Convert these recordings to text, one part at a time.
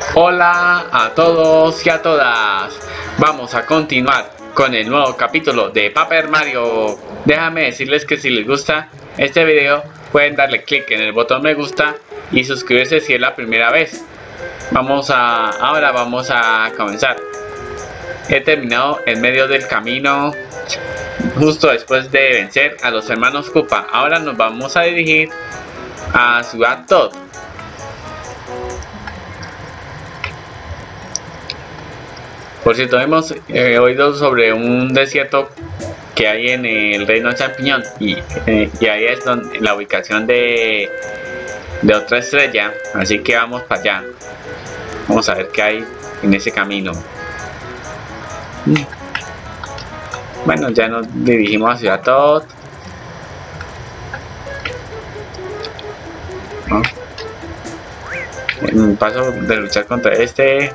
Hola a todos y a todas. Vamos a continuar con el nuevo capítulo de Paper Mario. Déjame decirles que si les gusta este video pueden darle clic en el botón me gusta y suscribirse si es la primera vez. Ahora vamos a comenzar. He terminado en medio del camino justo después de vencer a los hermanos Koopa. Ahora nos vamos a dirigir a Ciudad Toad. Por cierto, hemos oído sobre un desierto que hay en el Reino Champiñón y ahí es la ubicación de otra estrella, así que vamos para allá. Vamos a ver qué hay en ese camino. Bueno, ya nos dirigimos a Ciudad Toad. En paso de luchar contra este.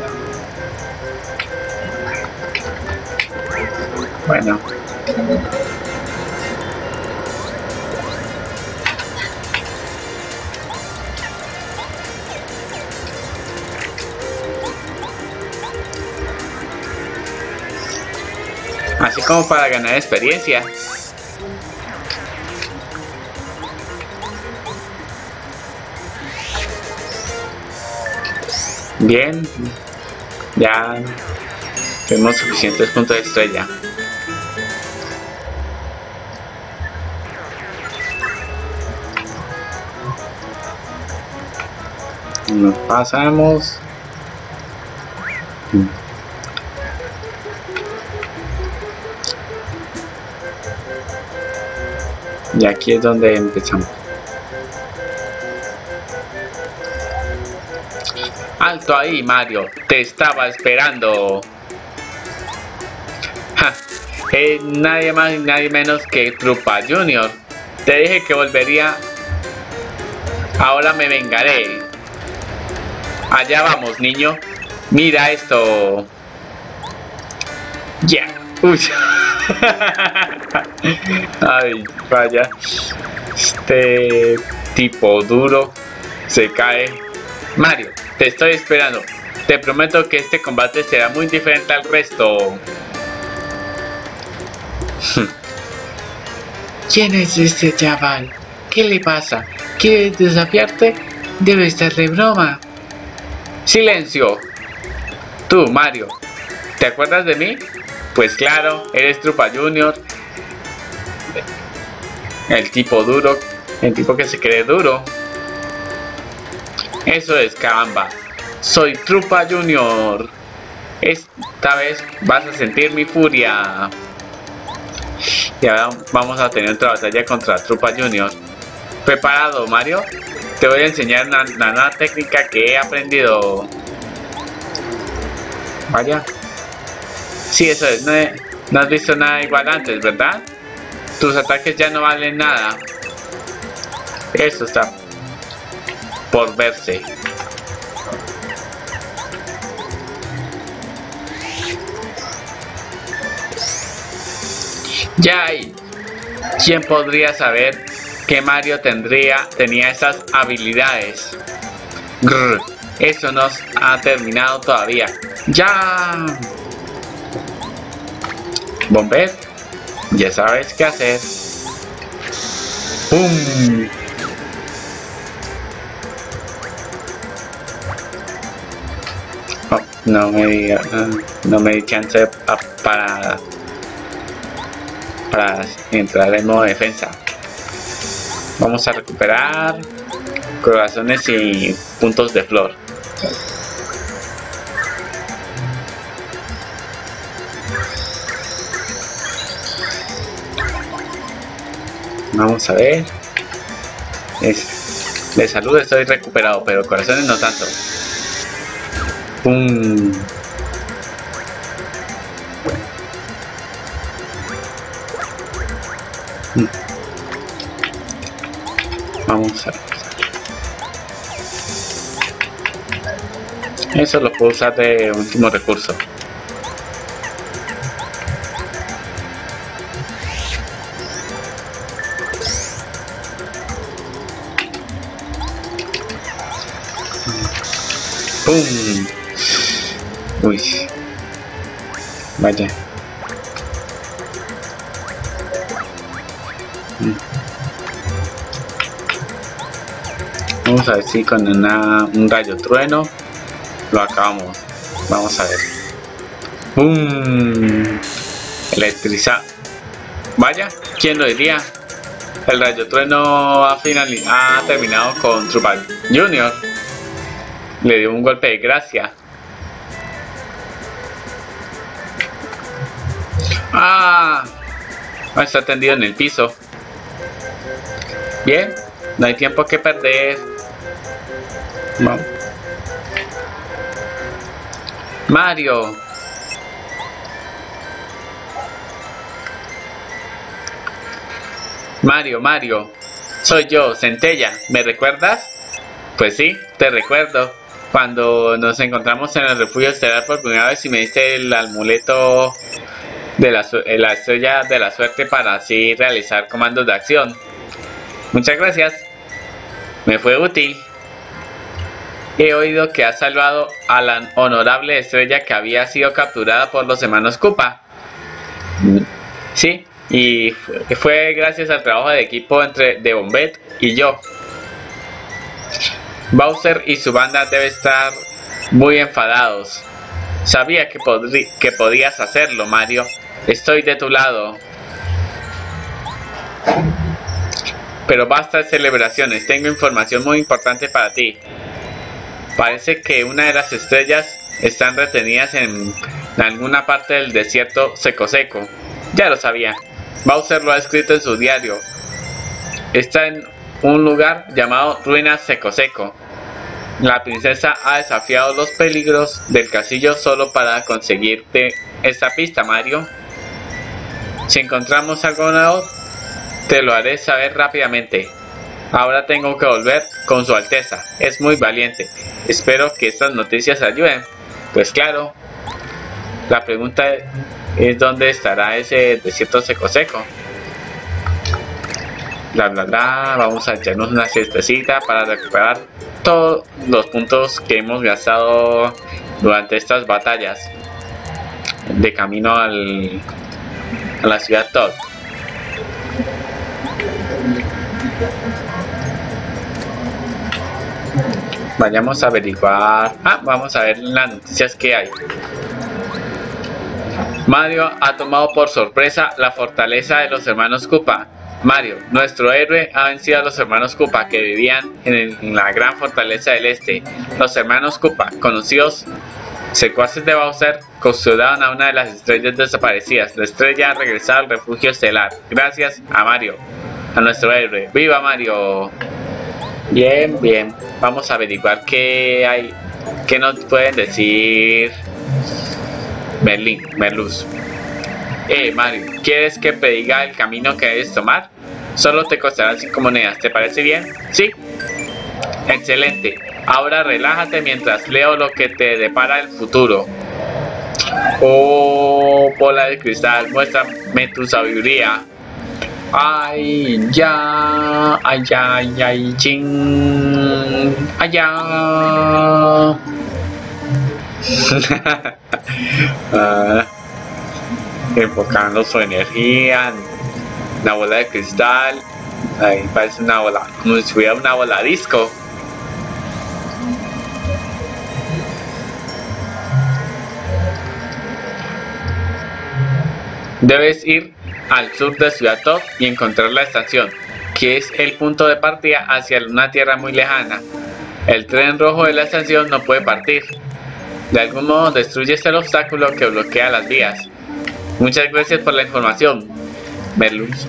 Bueno. Así como para ganar experiencia. Bien. Ya tenemos suficientes puntos de estrella. Nos pasamos. Y aquí es donde empezamos. ¡Alto ahí, Mario! ¡Te estaba esperando! ¡Ja! Nadie más y nadie menos que Koopa Jr. Te dije que volvería. Ahora me vengaré. Allá vamos, niño. Mira esto. Ya. Uy. Ay, vaya. Este tipo duro se cae. Mario, te estoy esperando. Te prometo que este combate será muy diferente al resto. ¿Quién es este chaval? ¿Qué le pasa? ¿Quieres desafiarte? Debe estar de broma. ¡Silencio! Tú, Mario, ¿te acuerdas de mí? Pues claro, eres Koopa Jr. El tipo duro, el tipo que se cree duro. Eso es, caramba. Soy Koopa Jr. Esta vez vas a sentir mi furia. Y ahora vamos a tener otra batalla contra Koopa Jr. ¿Preparado, Mario? Te voy a enseñar una nueva técnica que he aprendido. Vaya. Sí, eso es. No has visto nada igual antes, ¿verdad? Tus ataques ya no valen nada. Eso está por verse. Ya hay. ¿Quién podría saber que Mario tenía esas habilidades? Grr, eso no ha terminado todavía. ¡Ya! Bomber, ya sabes qué hacer. ¡Pum! Oh, no me di chance para entrar en modo defensa. Vamos a recuperar corazones y puntos de flor. Vamos a ver. De salud estoy recuperado, pero corazones no tanto. ¡Pum! Vamos a ver. Eso lo puedo usar de último recurso. ¡Pum! Uy. Vaya. Vamos a ver si con un rayo trueno lo acabamos. Vamos a ver. ¡Bum! Electriza. Vaya, ¿quién lo diría? El rayo trueno ha terminado con Trubal Jr. Le dio un golpe de gracia. ¡Ah! Está tendido en el piso. Bien, no hay tiempo que perder. Vamos. Mario. Mario. Soy yo, Centella. ¿Me recuerdas? Pues sí, te recuerdo. Cuando nos encontramos en el refugio estelar por primera vez y me diste el amuleto de la estrella de la suerte para así realizar comandos de acción. Muchas gracias. Me fue útil. He oído que has salvado a la honorable estrella que había sido capturada por los hermanos Koopa. Sí, y fue gracias al trabajo de equipo de Bombette y yo. Bowser y su banda deben estar muy enfadados. Sabía que podías hacerlo, Mario. Estoy de tu lado. Pero basta de celebraciones. Tengo información muy importante para ti. Parece que una de las estrellas están retenidas en alguna parte del desierto seco. Ya lo sabía. Bowser lo ha escrito en su diario. Está en un lugar llamado Ruinas Seco. La princesa ha desafiado los peligros del castillo solo para conseguirte esta pista, Mario. Si encontramos algo nuevo, te lo haré saber rápidamente. Ahora tengo que volver con su alteza. Es muy valiente. Espero que estas noticias ayuden. Pues claro. La pregunta es ¿dónde estará ese desierto seco? Bla bla bla. Vamos a echarnos una siestecita para recuperar todos los puntos que hemos gastado durante estas batallas de camino a la ciudad Todd. Vayamos a averiguar. Vamos a ver las noticias que hay. Mario ha tomado por sorpresa la fortaleza de los hermanos Koopa. Mario, nuestro héroe, ha vencido a los hermanos Koopa que vivían en la gran fortaleza del este. Los hermanos Koopa, conocidos secuaces de Bowser, custodiaban a una de las estrellas desaparecidas. La estrella ha regresado al refugio estelar. Gracias a Mario, a nuestro héroe. ¡Viva Mario! Bien, bien. Vamos a averiguar qué hay, qué nos pueden decir Merluz. Mario, ¿quieres que te diga el camino que debes tomar? Solo te costará 5 monedas, ¿te parece bien? ¿Sí? Excelente. Ahora relájate mientras leo lo que te depara el futuro. Oh, bola de cristal, muéstrame tu sabiduría. Ay, ya, ay, ay, ay, ching, allá. Enfocando su energía en una bola de cristal. Ahí parece una bola, como si fuera una bola disco. Debes ir al sur de Ciudad Todd y encontrar la estación, que es el punto de partida hacia una tierra muy lejana. El tren rojo de la estación no puede partir. De algún modo destruyes el obstáculo que bloquea las vías. Muchas gracias por la información, Merluz.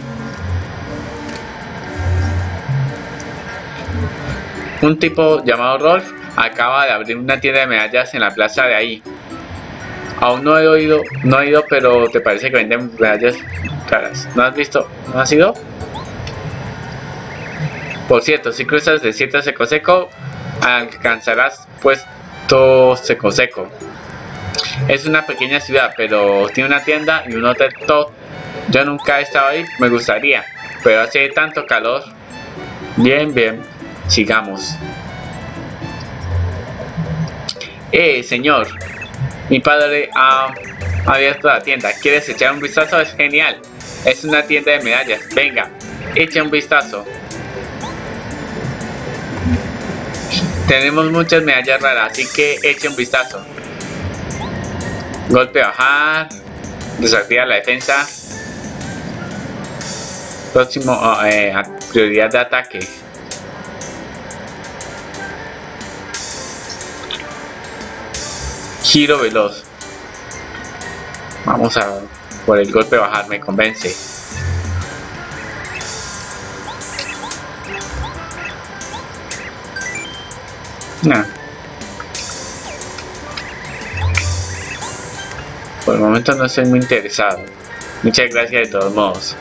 Un tipo llamado Rolf acaba de abrir una tienda de medallas en la plaza de ahí. Aún no he ido, pero te parece que venden medallas caras. ¿No has visto? ¿No has ido? Por cierto, si cruzas de desierto seco, alcanzarás puesto seco. Es una pequeña ciudad, pero tiene una tienda y un hotel Todd. Yo nunca he estado ahí, me gustaría, pero hace tanto calor. Bien, bien, sigamos. Señor, mi padre ha abierto la tienda. ¿Quieres echar un vistazo? Es genial. Es una tienda de medallas. Venga, echa un vistazo. Tenemos muchas medallas raras, así que eche un vistazo. Golpe bajar. Desactiva la defensa. Próximo, prioridad de ataque. Giro veloz. Vamos a por el golpe bajar, me convence. No. Por el momento no estoy muy interesado. Muchas gracias de todos modos.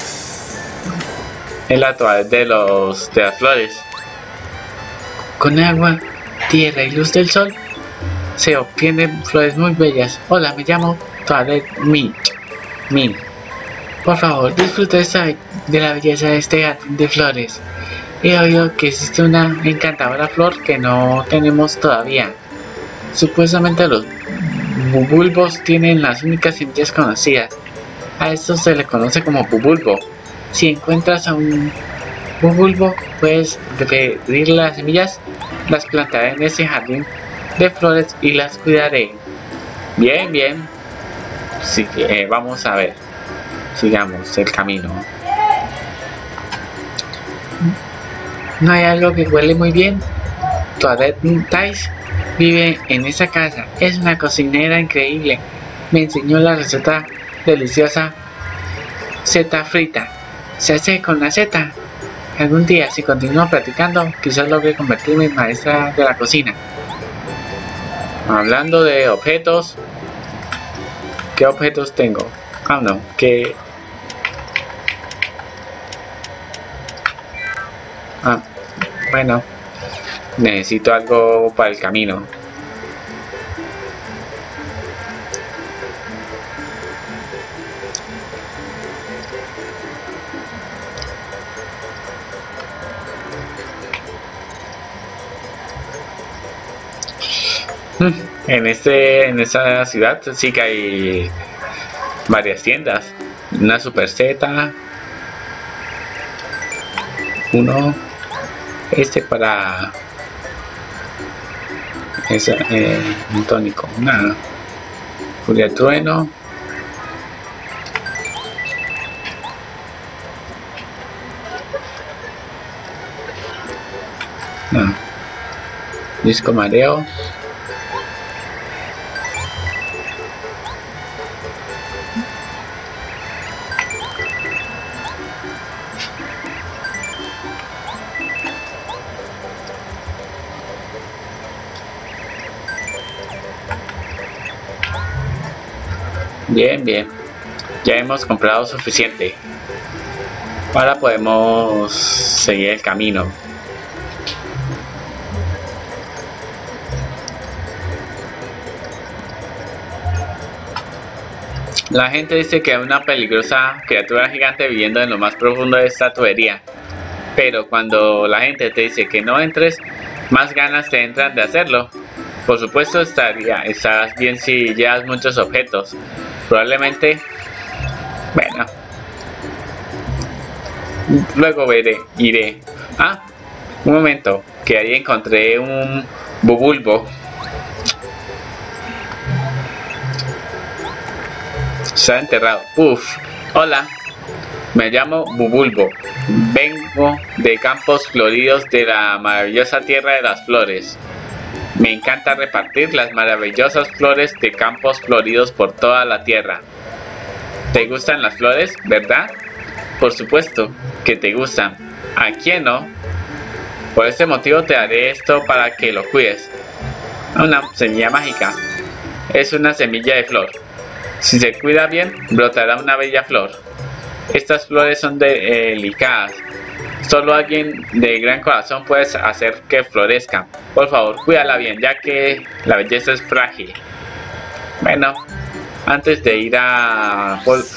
El a de las flores. Con agua, tierra y luz del sol se obtienen flores muy bellas. Hola, me llamo Toadette Mint. Por favor, disfruta de la belleza de este jardín de flores. He oído que existe una encantadora flor que no tenemos todavía. Supuestamente los bubulbos tienen las únicas semillas conocidas. A esto se le conoce como bubulbo. Si encuentras a un bubulbo, puedes pedir las semillas. Las plantaré en ese jardín de flores y las cuidaré. Bien. Así que vamos a ver. Sigamos el camino. ¿No hay algo que huele muy bien? Toadette Tice vive en esa casa. Es una cocinera increíble. Me enseñó la receta deliciosa seta frita. Se hace con la seta. Algún día, si continúo practicando, quizás logre convertirme en maestra de la cocina. Hablando de objetos, ¿qué objetos tengo? No, que... bueno, necesito algo para el camino. En esta ciudad sí que hay varias tiendas. Una Super Z, uno, para un tónico, una furia de trueno, disco mareo, bien, ya hemos comprado suficiente. Ahora podemos seguir el camino. La gente dice que hay una peligrosa criatura gigante viviendo en lo más profundo de esta tubería, pero cuando la gente te dice que no entres, más ganas te entran de hacerlo. Por supuesto estarás bien si llevas muchos objetos. Probablemente, bueno, luego iré. Un momento, que ahí encontré un bubulbo. Está enterrado. Hola, me llamo Bubulbo. Vengo de Campos Floridos de la maravillosa tierra de las flores. Me encanta repartir las maravillosas flores de Campos Floridos por toda la tierra. ¿Te gustan las flores, verdad? Por supuesto que te gustan. ¿A quién no? Por este motivo te daré esto para que lo cuides. Una semilla mágica. Es una semilla de flor. Si se cuida bien, brotará una bella flor. Estas flores son delicadas. Solo alguien de gran corazón puede hacer que florezcan. Por favor, cuídala bien, ya que la belleza es frágil. Bueno, antes de ir a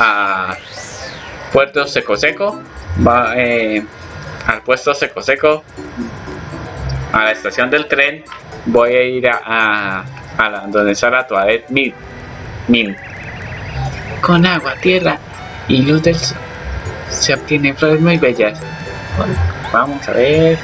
Puerto Seco Seco, al puesto Seco Seco, a la estación del tren, voy a ir a donde está la Toadette Min. Con agua, tierra y luz del sol se obtienen flores muy bellas. Bueno, vamos a ver.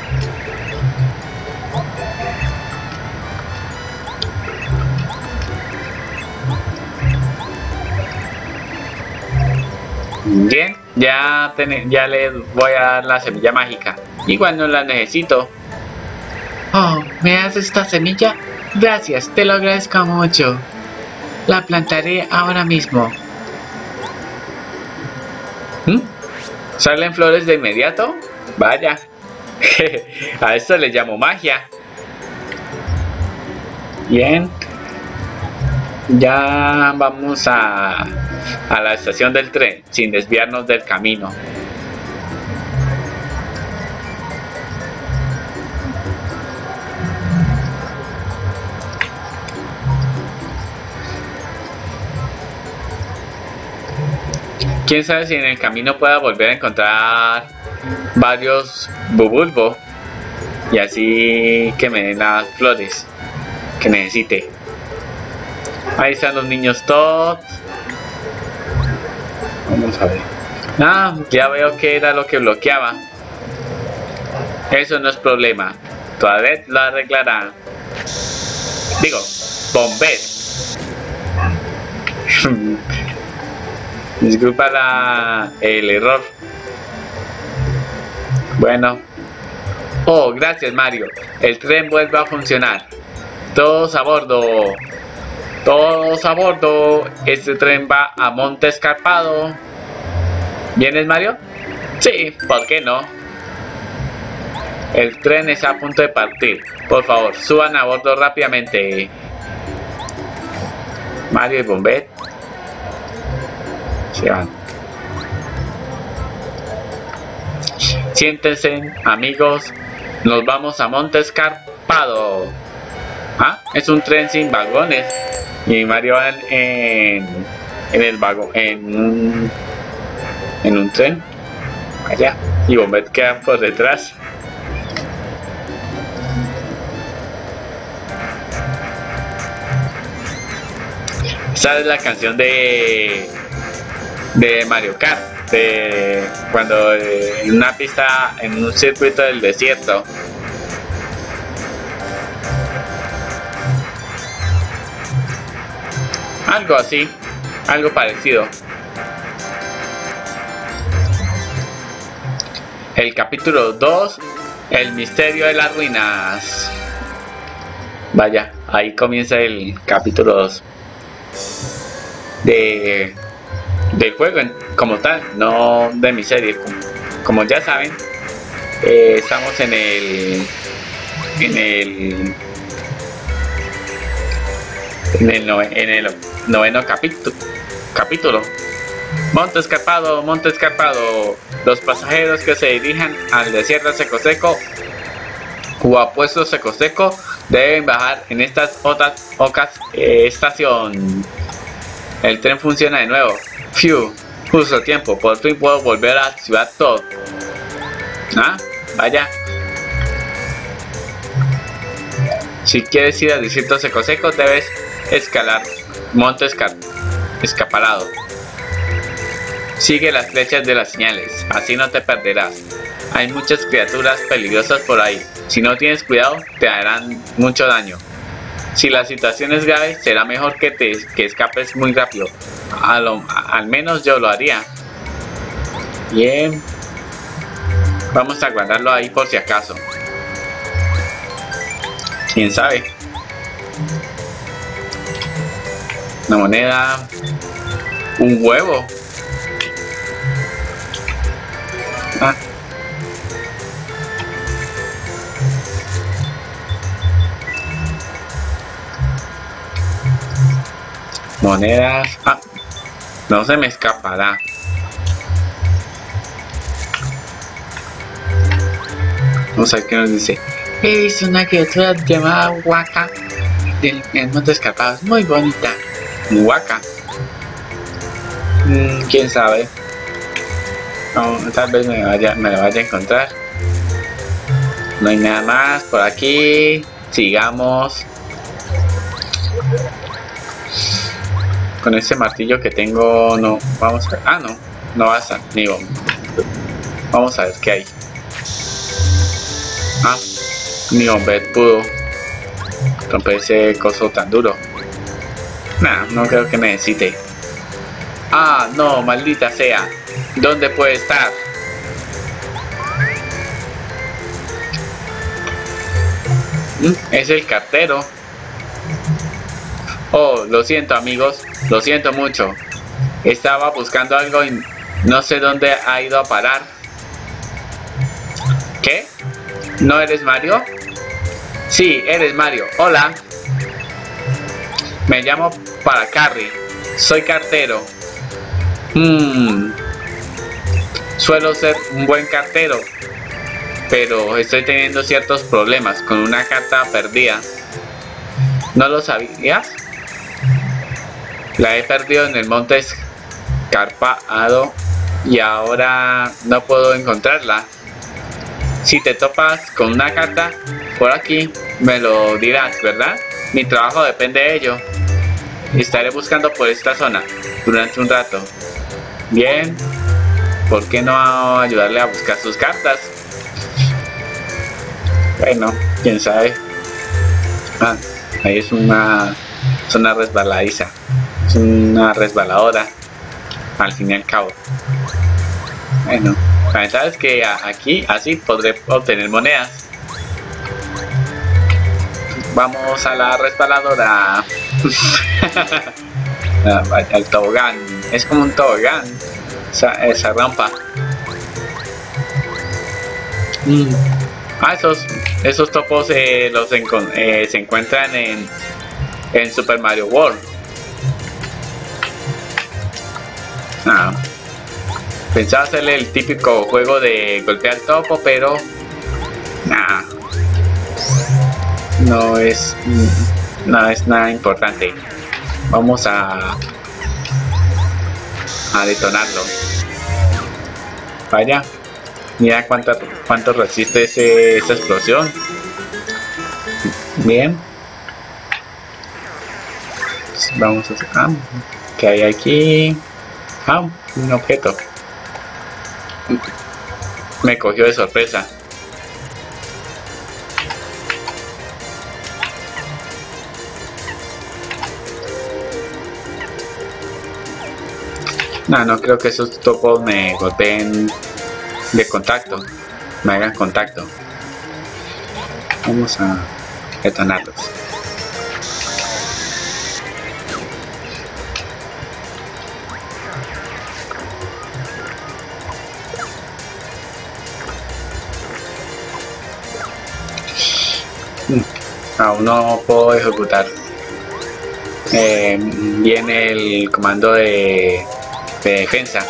Bien, ya le voy a dar la semilla mágica. Igual no la necesito. Oh, ¿me das esta semilla? Gracias, te lo agradezco mucho. La plantaré ahora mismo. ¿Salen flores de inmediato? Vaya. A esto le llamo magia. Bien. Ya vamos a la estación del tren, sin desviarnos del camino. Quién sabe si en el camino pueda volver a encontrar varios Bubulbo y así que me den las flores que necesite. Ahí están los niños todos. Vamos a ver. Ah, ya veo que era lo que bloqueaba. Eso no es problema. Toadette lo arreglará. Digo, Bombette. Disculpa el error. Bueno. Oh, gracias Mario. El tren vuelve a funcionar. Todos a bordo. Todos a bordo. Este tren va a Monte Escarpado. ¿Vienes, Mario? Sí, ¿por qué no? El tren está a punto de partir. Por favor, suban a bordo rápidamente. Mario y Bombette se van. Siéntense, amigos. Nos vamos a Monte Escarpado. Ah, es un tren sin vagones. Y Mario va en el vagón, en un tren. Allá. Y Bombette queda por detrás. Esa es la canción de Mario Kart, cuando en una pista, en un circuito del desierto. Algo así, algo parecido. El capítulo 2, el misterio de las ruinas. Vaya, ahí comienza el capítulo 2 del juego como tal, no de mi serie. Como ya saben, estamos en el noveno capítulo. Monte Escarpado, Monte Escarpado. Los pasajeros que se dirijan al desierto seco o a puesto seco deben bajar en estas otras estación. El tren funciona de nuevo. Phew, justo a tiempo. Por fin puedo volver a Ciudad Todd. Ah, vaya. Si quieres ir al desierto seco debes escalar Monte Escarpado. Sigue las flechas de las señales, así no te perderás. Hay muchas criaturas peligrosas por ahí. Si no tienes cuidado, te harán mucho daño. Si la situación es grave, será mejor que escapes muy rápido. Al menos yo lo haría. Bien. Vamos a guardarlo ahí por si acaso. ¿Quién sabe? Una moneda. Un huevo. Ah. Monedas. Ah, no se me escapará. Vamos a ver qué nos dice. He visto una criatura llamada Waka del Monte Escarpado. Es muy bonita. Waka. Quién sabe. No, tal vez me la vaya a encontrar. No hay nada más por aquí. Sigamos. Con ese martillo que tengo no. Vamos a ver. Ah, no. No basta. Digo. Vamos a ver qué hay. Ah. Mi hombre pudo romper ese coso tan duro. Nah, no creo que necesite. Ah, no, maldita sea. ¿Dónde puede estar? Es el cartero. Oh, lo siento amigos, lo siento mucho. Estaba buscando algo y no sé dónde ha ido a parar. ¿Qué? ¿No eres Mario? Sí, eres Mario. Hola. Me llamo Paracarry. Soy cartero. Suelo ser un buen cartero, pero estoy teniendo ciertos problemas con una carta perdida. ¿No lo sabías? La he perdido en el monte escarpado y ahora no puedo encontrarla. Si te topas con una carta por aquí, me lo dirás, ¿verdad? Mi trabajo depende de ello. Estaré buscando por esta zona durante un rato. Bien, ¿por qué no ayudarle a buscar sus cartas? Bueno, quién sabe. Ah, ahí es una zona resbaladiza. Es una resbaladora, al fin y al cabo. Bueno, la ventaja es que aquí así podré obtener monedas. Vamos a la resbaladora. Al tobogán. Es como un tobogán esa rampa. Ah, esos topos se encuentran en Super Mario World. Pensaba hacerle el típico juego de golpear topo, pero no es nada importante. Vamos a detonarlo. Vaya, mira cuánto resiste esa explosión. Bien. Vamos a sacar. ¿Qué hay aquí? Un objeto. Me cogió de sorpresa. No creo que esos topos me golpeen de contacto, me hagan contacto. Vamos a detonarlos. Aún no puedo ejecutar bien el comando de defensa.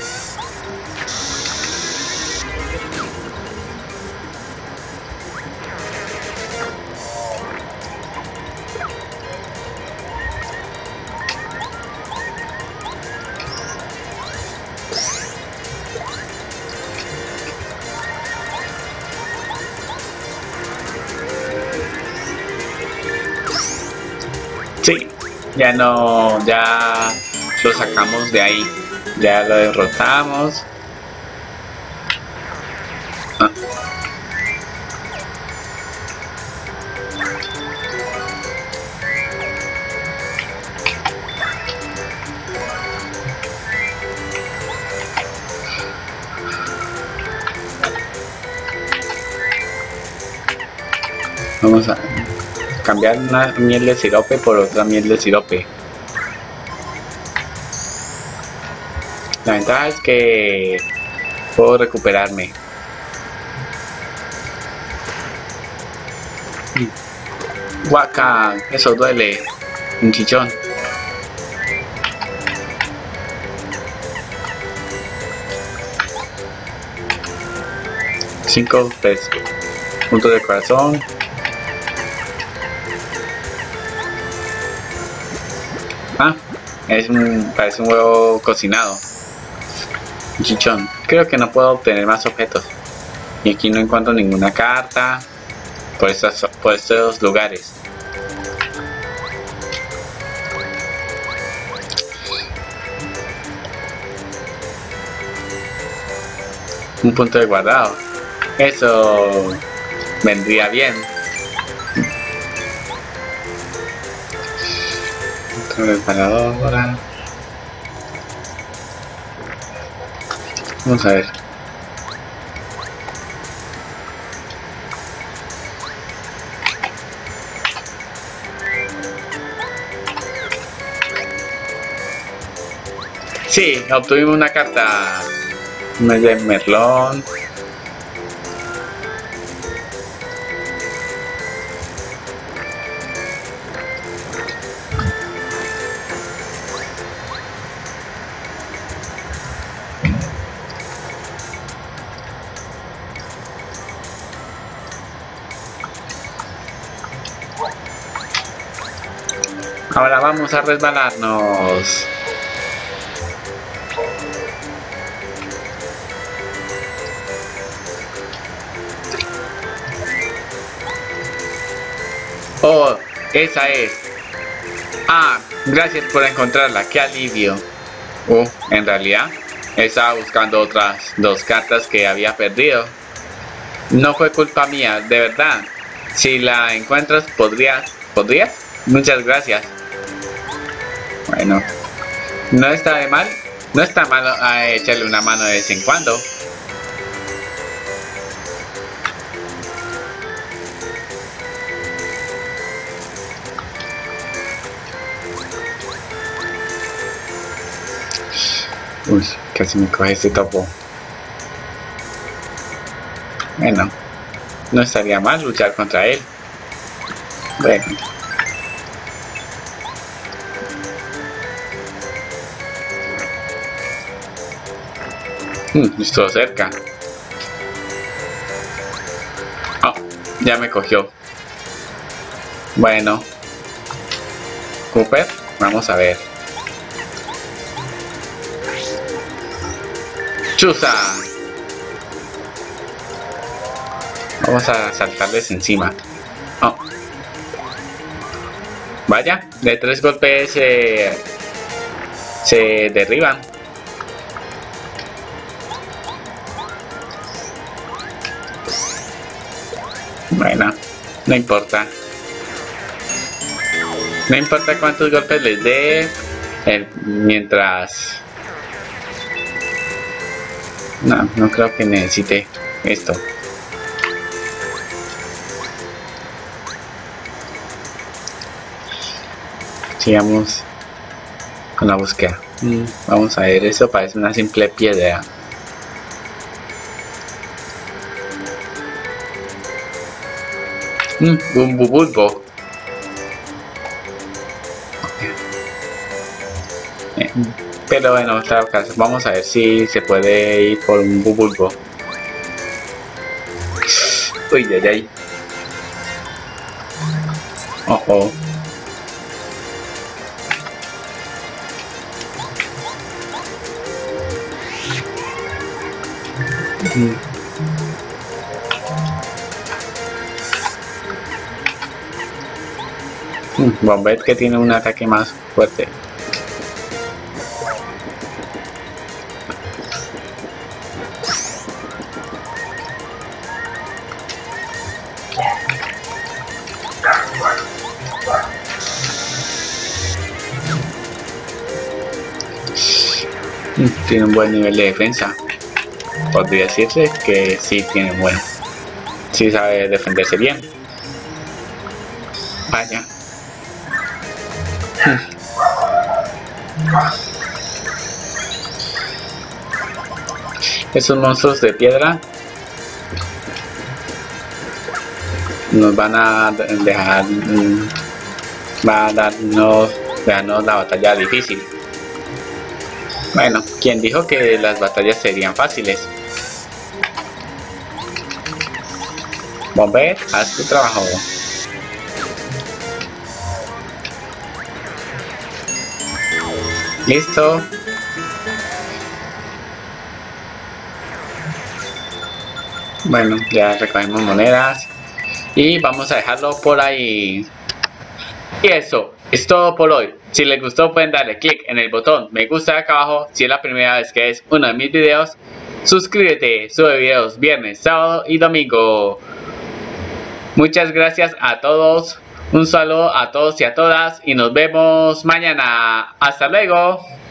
Sí, ya lo sacamos de ahí, ya lo derrotamos. Vamos a cambiar una miel de sirope por otra miel de sirope. La ventaja es que puedo recuperarme. Guaca, eso duele. Un chichón. Cinco puntos de corazón. Parece un huevo cocinado. Un chichón. Creo que no puedo obtener más objetos. Y aquí no encuentro ninguna carta por estos lugares. un punto de guardado. Eso vendría bien. Otra reparadora. Vamos a ver. Sí, obtuvimos una carta de Merlón. Ahora vamos a resbalarnos. Oh, esa es. Ah, gracias por encontrarla, qué alivio. En realidad estaba buscando otras dos cartas que había perdido. No fue culpa mía, de verdad. Si la encuentras, ¿podrías? Muchas gracias. Bueno, no está de mal. No está mal echarle una mano de vez en cuando. Uy, casi me coge ese topo. Bueno, no estaría mal luchar contra él. Bueno. Estuvo cerca. Oh, ya me cogió. Bueno. Cooper, vamos a ver. ¡Chusa! Vamos a saltarles encima. Oh. Vaya, de 3 golpes se derriban. Bueno, no importa. No importa cuántos golpes les dé, mientras... No creo que necesite esto. Sigamos con la búsqueda. Vamos a ver, eso parece una simple piedra. Un bubulbo. Pero bueno, en todo caso, vamos a ver si se puede ir por un bubulbo. Uy, ay, ay. Ojo. Bombette que tiene un ataque más fuerte. Tiene un buen nivel de defensa. Podría decirse que sí tiene un buen. Sí sabe defenderse bien. Vaya. Esos monstruos de piedra nos van a dejar, va a dejarnos la batalla difícil. Bueno, ¿quién dijo que las batallas serían fáciles? Bombette, haz tu trabajo. Listo. Bueno, ya recogimos monedas y vamos a dejarlo por ahí. Y eso es todo por hoy. Si les gustó pueden darle click en el botón me gusta de acá abajo si es la primera vez que ves uno de mis videos. suscríbete, sube videos viernes, sábado y domingo. Muchas gracias a todos, un saludo a todos y a todas y nos vemos mañana. Hasta luego.